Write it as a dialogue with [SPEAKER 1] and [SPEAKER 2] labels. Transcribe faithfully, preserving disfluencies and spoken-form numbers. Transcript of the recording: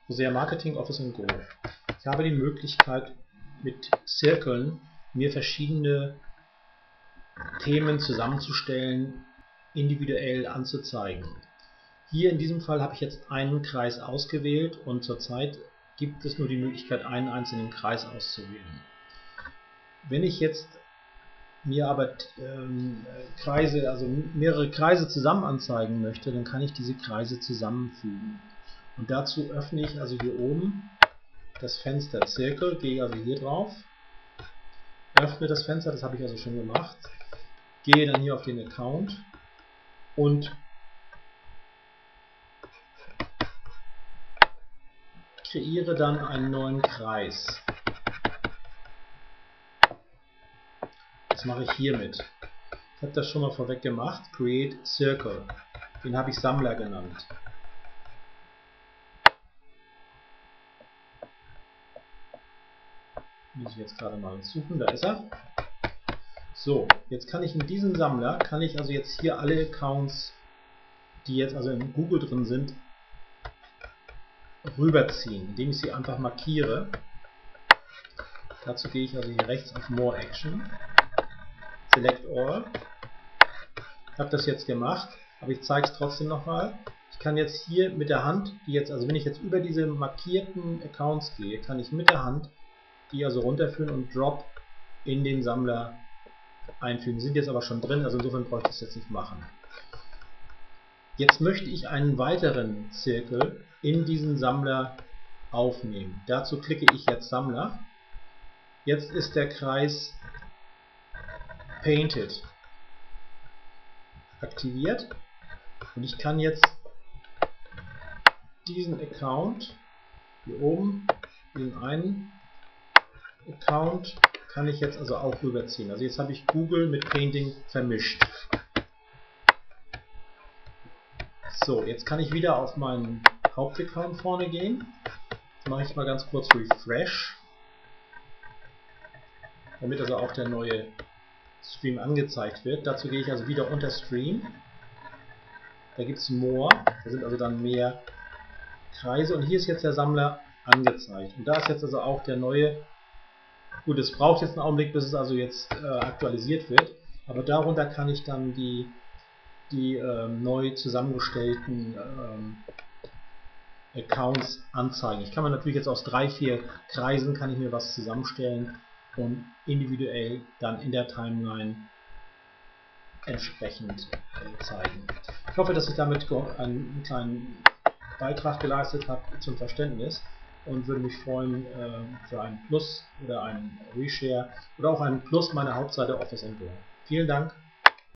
[SPEAKER 1] Hosea Marketing Office and Go. Ich habe die Möglichkeit, mit Zirkeln mir verschiedene Themen zusammenzustellen, individuell anzuzeigen. Hier in diesem Fall habe ich jetzt einen Kreis ausgewählt und zurzeit gibt es nur die Möglichkeit, einen einzelnen Kreis auszuwählen. Wenn ich jetzt mir aber ähm, Kreise, also mehrere Kreise zusammen anzeigen möchte, dann kann ich diese Kreise zusammenfügen. Und dazu öffne ich also hier oben das Fenster Zirkel, gehe also hier drauf, öffne das Fenster, das habe ich also schon gemacht, gehe dann hier auf den Account und kreiere dann einen neuen Kreis. Das mache ich hiermit. Ich habe das schon mal vorweg gemacht, Create Circle. Den habe ich Sammler genannt. Muss ich jetzt gerade mal suchen, da ist er. So, jetzt kann ich in diesem Sammler, kann ich also jetzt hier alle Accounts, die jetzt also in Google drin sind, rüberziehen, indem ich sie einfach markiere. Dazu gehe ich also hier rechts auf More Action, Select All. Ich habe das jetzt gemacht, aber ich zeige es trotzdem nochmal. Ich kann jetzt hier mit der Hand, die jetzt, also wenn ich jetzt über diese markierten Accounts gehe, kann ich mit der Hand die also runterführen und Drop in den Sammler einfügen. Die sind jetzt aber schon drin, also insofern bräuchte ich es jetzt nicht machen. Jetzt möchte ich einen weiteren Zirkel in diesen Sammler aufnehmen. Dazu klicke ich jetzt Sammler. Jetzt ist der Kreis Painted aktiviert und ich kann jetzt diesen Account hier oben, diesen einen Account, kann ich jetzt also auch rüberziehen. Also jetzt habe ich Google mit Painting vermischt. So, jetzt kann ich wieder auf meinen Hauptaccount vorne gehen. Jetzt mache ich mal ganz kurz Refresh, damit also auch der neue Stream angezeigt wird. Dazu gehe ich also wieder unter Stream. Da gibt es More, da sind also dann mehr Kreise und hier ist jetzt der Sammler angezeigt. Und da ist jetzt also auch der neue. Gut, es braucht jetzt einen Augenblick, bis es also jetzt äh, aktualisiert wird, aber darunter kann ich dann die, die äh, neu zusammengestellten ähm, Accounts anzeigen. Ich kann mir natürlich jetzt aus drei, vier Kreisen kann ich mir was zusammenstellen und individuell dann in der Timeline entsprechend äh, zeigen. Ich hoffe, dass ich damit einen kleinen Beitrag geleistet habe zum Verständnis und würde mich freuen äh, für ein Plus oder einen Reshare oder auch einen Plus meiner Hauptseite Office and Go. Vielen Dank.